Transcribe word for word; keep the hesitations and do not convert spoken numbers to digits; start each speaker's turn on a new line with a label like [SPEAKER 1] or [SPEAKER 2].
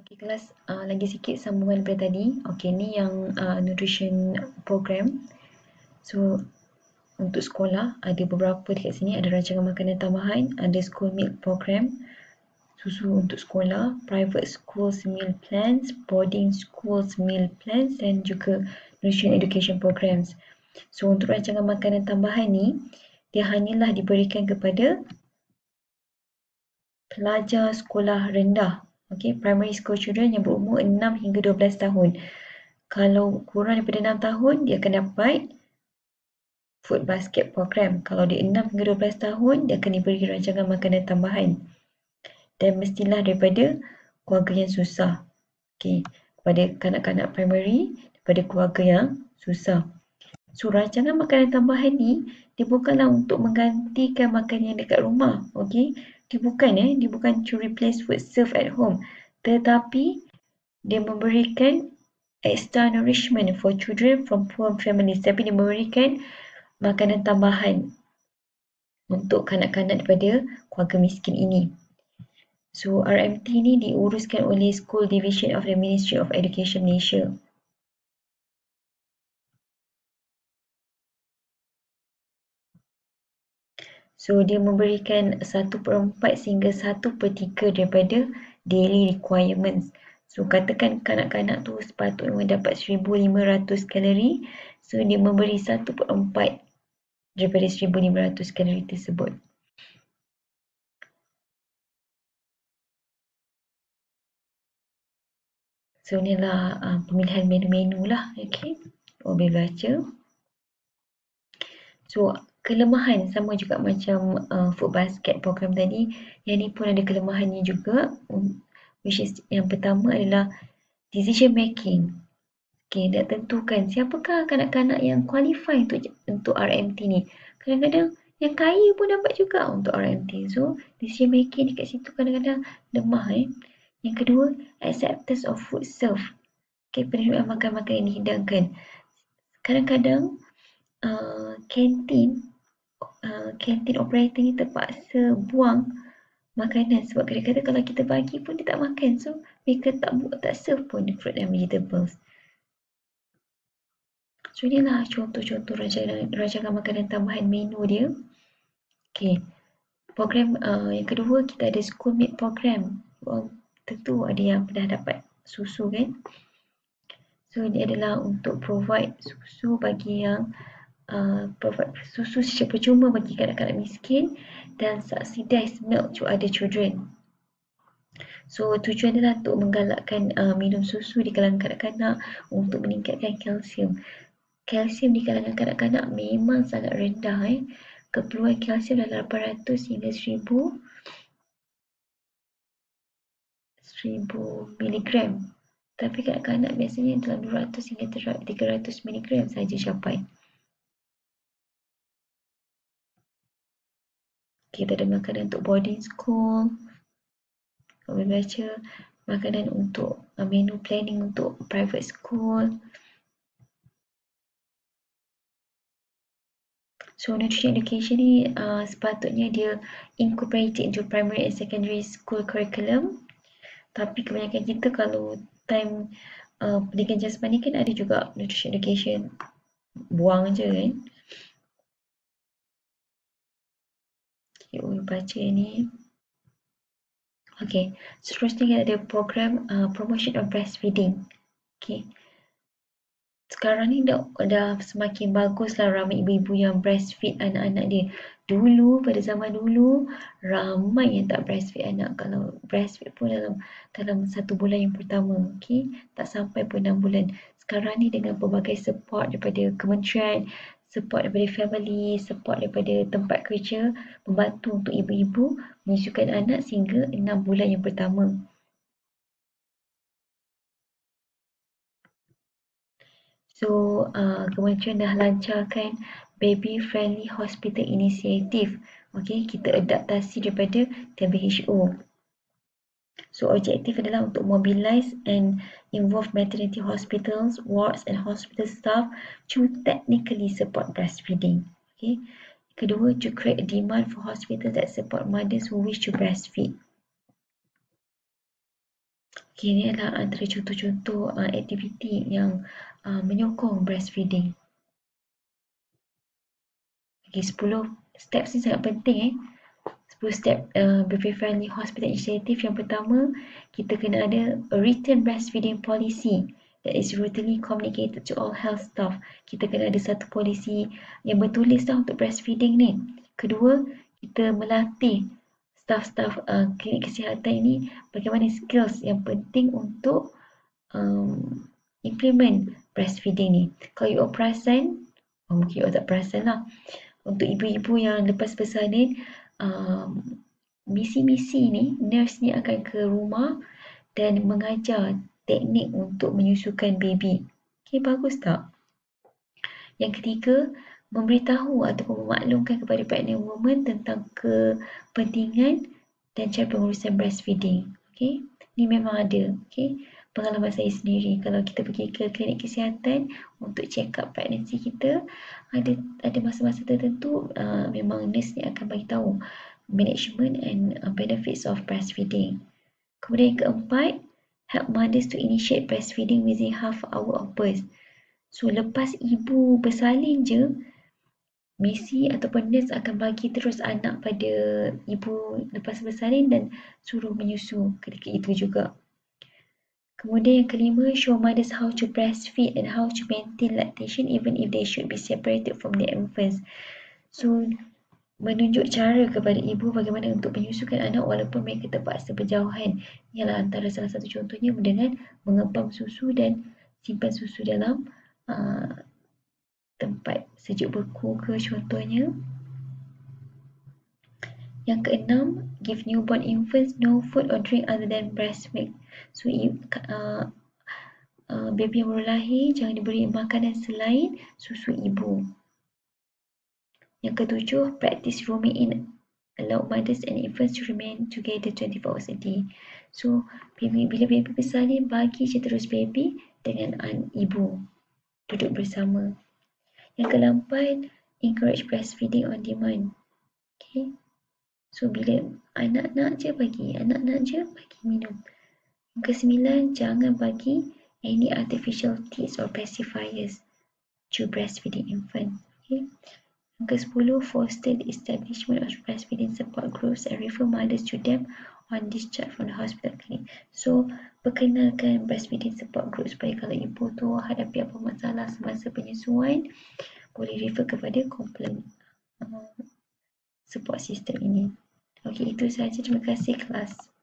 [SPEAKER 1] Okey, kelas uh, lagi sikit sambungan daripada tadi. Okey, ni yang uh, nutrition program. So, untuk sekolah ada beberapa dekat sini. Ada rancangan makanan tambahan, ada school milk program, susu untuk sekolah, private schools meal plans, boarding schools meal plans dan juga nutrition education programs. So, untuk rancangan makanan tambahan ni, dia hanyalah diberikan kepada pelajar sekolah rendah. Okay, primary school children yang berumur enam hingga dua belas tahun. Kalau kurang daripada enam tahun, dia akan dapat food basket program. Kalau dia enam hingga dua belas tahun, dia akan diberi rancangan makanan tambahan. Dan mestilah daripada keluarga yang susah. Okay, kepada kanak-kanak primary, daripada keluarga yang susah. So, rancangan makanan tambahan ni, dia bukanlah untuk menggantikan makanan yang dekat rumah. Okay, dia bukan eh, dia bukan to replace food served at home. Tetapi, dia memberikan extra nourishment for children from poor families. Tapi dia memberikan makanan tambahan untuk kanak-kanak daripada keluarga miskin ini. So, R M T ni diuruskan oleh School Division of the Ministry of Education Malaysia. So, dia memberikan satu per empat sehingga satu per tiga daripada daily requirements. So, katakan kanak-kanak tu sepatutnya mendapat seribu lima ratus kalori. So, dia memberi satu per empat daripada seribu lima ratus kalori tersebut. So, inilah uh, pemilihan menu-menu lah. Okay. Boleh baca. So, kelemahan sama juga macam uh, food basket program tadi. Yang ni pun ada kelemahannya juga. Um, which is yang pertama adalah decision making. Okay, dia tentukan siapakah kanak-kanak yang qualify untuk untuk R M T ni. Kadang-kadang yang kaya pun dapat juga untuk R M T. So, decision making dekat situ kadang-kadang lemah. Eh. Yang kedua, acceptance of food served. Okay, penerimaan makan-makan yang dihidangkan. Kadang-kadang uh, kantin Uh, kantin operator ni terpaksa buang makanan sebab kadang-kadang kalau kita bagi pun dia tak makan, so mereka tak buat, tak serve pun fruit and vegetables. So inilah contoh-contoh rancangan, rancangan makanan tambahan menu dia. Okay, program uh, yang kedua kita ada school meal program. Well, tentu ada yang pernah dapat susu kan. So ini adalah untuk provide susu bagi yang Uh, provide susu secara percuma bagi kanak-kanak miskin dan subsidized milk to other children. So tujuan adalah untuk menggalakkan uh, minum susu di kalangan kanak-kanak untuk meningkatkan kalsium. Kalsium di kalangan kanak-kanak memang sangat rendah. Eh. Keperluan kalsium adalah lapan ratus hingga seribu miligram. Tapi kanak-kanak biasanya dalam dua ratus hingga tiga ratus miligram saja capai. Kita ada makanan untuk boarding school. Boleh baca makanan untuk uh, menu planning untuk private school. So, nutrition education ni uh, sepatutnya dia incorporated into primary and secondary school curriculum. Tapi kebanyakan kita kalau time uh, pendidikan jasmani kan ada juga nutrition education. Buang je kan. Okay, boleh baca ni. Okay, seterusnya kita ada program uh, promotion of breastfeeding. Okay. Sekarang ni dah, dah semakin bagus lah ramai ibu-ibu yang breastfeed anak-anak dia. Dulu, pada zaman dulu, ramai yang tak breastfeed anak. Kalau breastfeed pun dalam dalam satu bulan yang pertama. Okay? Tak sampai pun enam bulan. Sekarang ni dengan pelbagai support daripada kementerian, support daripada family, support daripada tempat kerja, membantu untuk ibu-ibu menyusukan anak sehingga enam bulan yang pertama. So, uh, kementerian dah lancarkan Baby Friendly Hospital Initiative. Okay, kita adaptasi daripada W H O. So, objektif adalah untuk mobilize and involve maternity hospitals, wards and hospital staff to technically support breastfeeding. Okay. Kedua, to create a demand for hospitals that support mothers who wish to breastfeed. Okey, ini adalah antara contoh-contoh uh, aktiviti yang uh, menyokong breastfeeding. Okey, sepuluh steps ni sangat penting eh. sepuluh step uh, baby friendly hospital initiative. Yang pertama, kita kena ada a written breastfeeding policy that is routinely communicated to all health staff. Kita kena ada satu polisi yang bertulis dah untuk breastfeeding ni. Kedua, kita melatih staf-staf uh, klinik kesihatan ini bagaimana skills yang penting untuk um, implement breastfeeding ni. Kalau you perasan, oh, mungkin you tak perasan lah, untuk ibu-ibu yang lepas bersalin, um, misi-misi ni, nurse ni akan ke rumah dan mengajar teknik untuk menyusukan baby. Okay, bagus tak? Yang ketiga, memberitahu ataupun memaklumkan kepada pregnant woman tentang kepentingan dan cara pengurusan breastfeeding. Okay, ni memang ada. Okay, pengalaman saya sendiri, kalau kita pergi ke klinik kesihatan untuk check up pregnancy kita, ada ada masa-masa tertentu uh, memang nurse ni akan bagi tahu management and uh, benefits of breastfeeding. Kemudian yang keempat, help mothers to initiate breastfeeding within half hour of birth. So lepas ibu bersalin je, misi ataupun nurse akan bagi terus anak pada ibu lepas bersalin dan suruh menyusu ketika itu juga. Kemudian yang kelima, show mothers how to breastfeed and how to maintain lactation even if they should be separated from their infants. So, menunjuk cara kepada ibu bagaimana untuk menyusukan anak walaupun mereka terpaksa berjauhan. Ialah antara salah satu contohnya dengan mengempam susu dan simpan susu dalam uh, tempat sejuk beku ke contohnya. Yang keenam, give newborn infants no food or drink other than breast milk. So, uh, uh, baby yang baru lahir jangan diberi makanan selain susu ibu. Yang ketujuh, practice rooming in. Allow mothers and infants to remain together twenty-four hours a day. So, baby, bila baby bersalin, bagi je terus baby dengan an ibu duduk bersama. Yang kelapan, encourage breastfeeding on demand. Okay. So, bila anak nak je bagi, anak nak je bagi minum. Yang kesembilan, jangan bagi any artificial teats or pacifiers to breastfeeding infant. Okay. Yang kesepuluh, foster the establishment of breastfeeding support groups and refer mothers to them on discharge from the hospital clinic. So, perkenalkan breastfeeding support group supaya kalau ibu tu hadapi apa masalah semasa penyusuan, boleh refer kepada komplain uh, support system ini. Okey, itu sahaja. Terima kasih kelas.